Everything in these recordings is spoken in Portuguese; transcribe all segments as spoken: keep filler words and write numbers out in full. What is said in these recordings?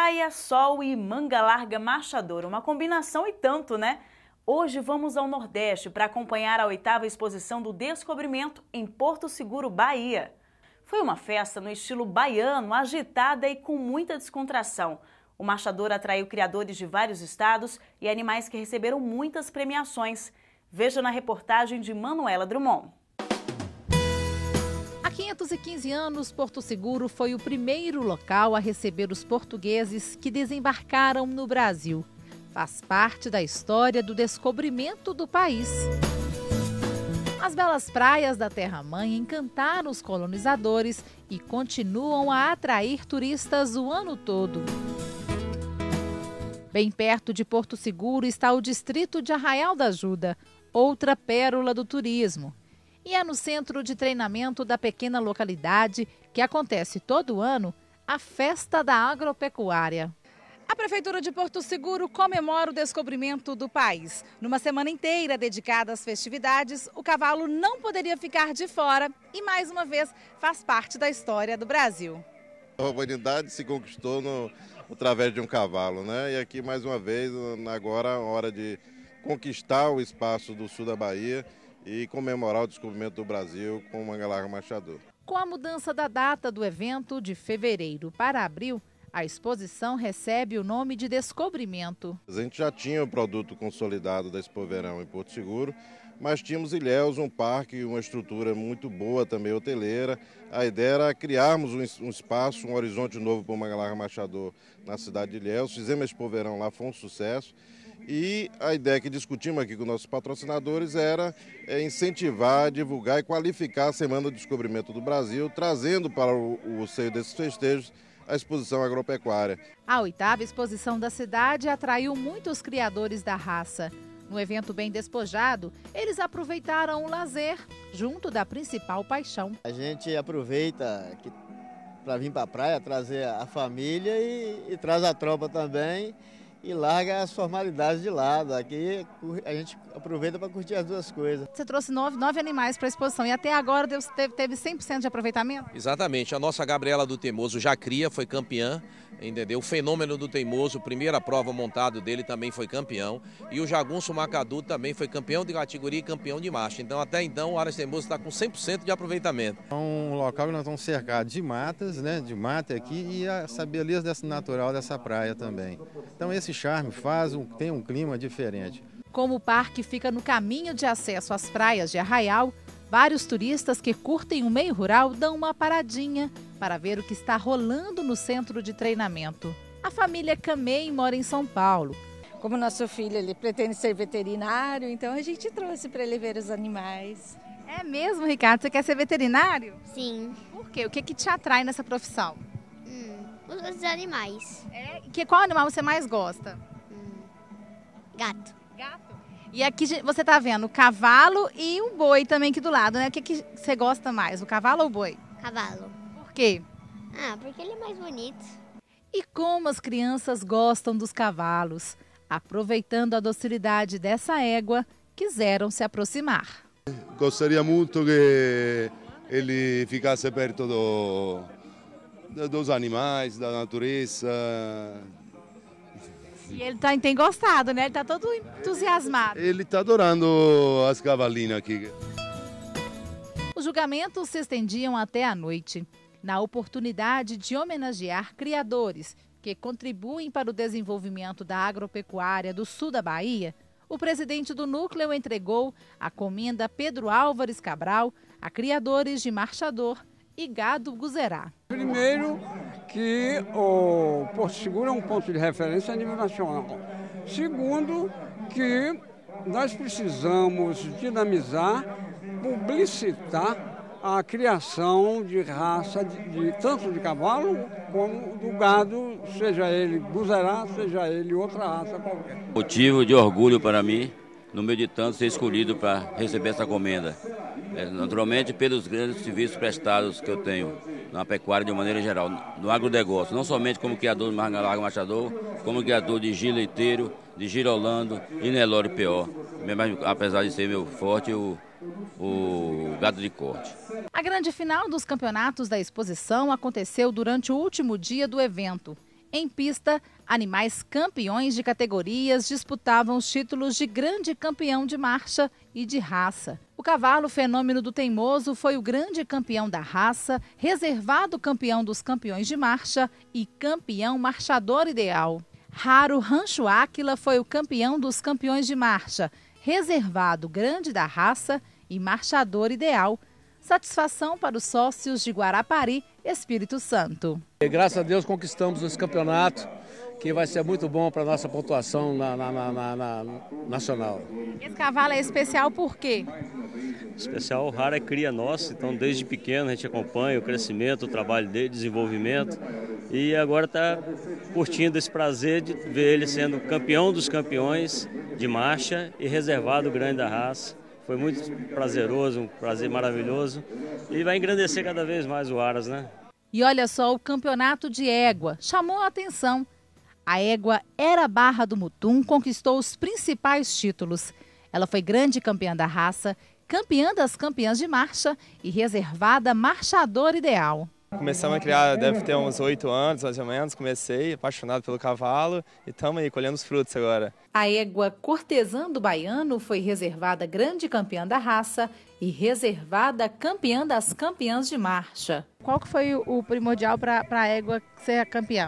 Praia, sol e manga larga Marchador, uma combinação e tanto, né? Hoje vamos ao Nordeste para acompanhar a oitava exposição do Descobrimento em Porto Seguro, Bahia. Foi uma festa no estilo baiano, agitada e com muita descontração. O Marchador atraiu criadores de vários estados e animais que receberam muitas premiações. Veja na reportagem de Manuela Drummond. Há quinhentos e quinze anos, Porto Seguro foi o primeiro local a receber os portugueses que desembarcaram no Brasil. Faz parte da história do descobrimento do país. As belas praias da Terra-mãe encantaram os colonizadores e continuam a atrair turistas o ano todo. Bem perto de Porto Seguro está o distrito de Arraial da Ajuda, outra pérola do turismo. E é no centro de treinamento da pequena localidade que acontece todo ano a Festa da Agropecuária. A Prefeitura de Porto Seguro comemora o descobrimento do país. Numa semana inteira dedicada às festividades, o cavalo não poderia ficar de fora e, mais uma vez, faz parte da história do Brasil. A urbanidade se conquistou no, através de um cavalo, né? E aqui, mais uma vez, agora é a hora de conquistar o espaço do sul da Bahia e comemorar o descobrimento do Brasil com o Manga Larga Marchador. Com a mudança da data do evento de fevereiro para abril, a exposição recebe o nome de Descobrimento. A gente já tinha o produto consolidado da Expo Verão em Porto Seguro, mas tínhamos Ilhéus, um parque, uma estrutura muito boa também hoteleira. A ideia era criarmos um espaço, um horizonte novo para o Manga Larga Marchador na cidade de Ilhéus. Fizemos a Expo Verão lá, foi um sucesso. E a ideia que discutimos aqui com nossos patrocinadores era é, incentivar, divulgar e qualificar a Semana do Descobrimento do Brasil, trazendo para o, o seio desses festejos a exposição agropecuária. A oitava exposição da cidade atraiu muitos criadores da raça. No evento bem despojado, eles aproveitaram o lazer junto da principal paixão. A gente aproveita para vir para a praia, trazer a família e, e traz a tropa também e larga as formalidades de lado. Aqui a gente aproveita para curtir as duas coisas. Você trouxe nove, nove animais para a exposição e até agora teve, teve cem por cento de aproveitamento? Exatamente. A nossa Gabriela do Teimoso já cria, foi campeã, entendeu? O Fenômeno do Teimoso, primeira prova montado dele, também foi campeão. E o Jagunço Macadu também foi campeão de categoria e campeão de marcha. Então, até então, o Aras Teimoso está com cem por cento de aproveitamento. É um local que nós estamos cercados de matas, né? De mata aqui e a beleza dessa natural dessa praia também. Então, esse charme faz um, tem um clima diferente. Como o parque fica no caminho de acesso às praias de Arraial, vários turistas que curtem o meio rural dão uma paradinha para ver o que está rolando no centro de treinamento. A família Camei mora em São Paulo. Como nosso filho ele pretende ser veterinário, então a gente trouxe para ele ver os animais. É mesmo, Ricardo? Você quer ser veterinário? Sim. Por quê? O que, que te atrai nessa profissão? Hum, os animais. É? Que, qual animal você mais gosta? Hum, gato. Gato? E aqui você está vendo o cavalo e o boi também aqui do lado, né? O que, que você gosta mais, o cavalo ou o boi? Cavalo. Por quê? Ah, porque ele é mais bonito. E como as crianças gostam dos cavalos. Aproveitando a docilidade dessa égua, quiseram se aproximar. Gostaria muito que ele ficasse perto do, dos animais, da natureza. E ele tá, tem gostado, né? Ele está todo entusiasmado. Ele está adorando as cavalinas aqui. Os julgamentos se estendiam até a noite, na oportunidade de homenagear criadores que contribuem para o desenvolvimento da agropecuária do sul da Bahia. O presidente do núcleo entregou a comenda Pedro Álvares Cabral a criadores de Marchador e gado Guzerá. Primeiro, que o Porto Seguro é um ponto de referência a nível nacional. Segundo, que nós precisamos dinamizar, publicitar a criação de raça, de, de, tanto de cavalo como do gado, seja ele Guzerá, seja ele outra raça qualquer. Motivo de orgulho para mim, no meio de tanto, ser escolhido para receber essa comenda. É, naturalmente, pelos grandes serviços prestados que eu tenho na pecuária de uma maneira geral, no agronegócio, não somente como criador de Manga Larga Marchador, como criador de giro leiteiro, de girolando e Nelore P O, apesar de ser meu forte o, o gado de corte. A grande final dos campeonatos da exposição aconteceu durante o último dia do evento. Em pista, animais campeões de categorias disputavam os títulos de grande campeão de marcha e de raça. O cavalo Fenômeno do Teimoso foi o grande campeão da raça, reservado campeão dos campeões de marcha e campeão marchador ideal. Raro Rancho Áquila foi o campeão dos campeões de marcha, reservado grande da raça e marchador ideal. Satisfação para os sócios de Guarapari, Espírito Santo. E, graças a Deus conquistamos esse campeonato, que vai ser muito bom para a nossa pontuação na, na, na, na, na nacional. Esse cavalo é especial por quê? Especial, o Raro é cria nossa, então desde pequeno a gente acompanha o crescimento, o trabalho dele, desenvolvimento. E agora está curtindo esse prazer de ver ele sendo campeão dos campeões de marcha e reservado grande da raça. Foi muito prazeroso, um prazer maravilhoso e vai engrandecer cada vez mais o Aras, né? E olha só, o campeonato de égua chamou a atenção. A égua Era Barra do Mutum conquistou os principais títulos. Ela foi grande campeã da raça, campeã das campeãs de marcha e reservada marchador ideal. Começamos a criar, deve ter uns oito anos, mais ou menos, comecei, apaixonado pelo cavalo e estamos aí colhendo os frutos agora. A égua Cortesã do Baiano foi reservada grande campeã da raça e reservada campeã das campeãs de marcha. Qual que foi o primordial para a égua ser campeã?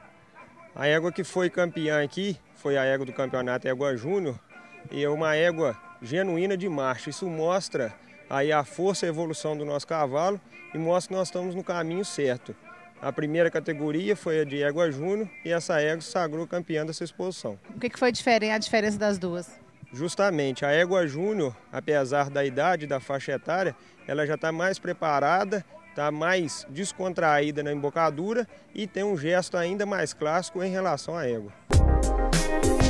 A égua que foi campeã aqui foi a égua do campeonato Égua Júnior e é uma égua genuína de marcha. Isso mostra aí a força e a evolução do nosso cavalo e mostra que nós estamos no caminho certo. A primeira categoria foi a de Égua Júnior e essa égua se sagrou campeã dessa exposição. O que foi a diferença das duas? Justamente, a Égua Júnior, apesar da idade da faixa etária, ela já está mais preparada, está mais descontraída na embocadura e tem um gesto ainda mais clássico em relação à égua.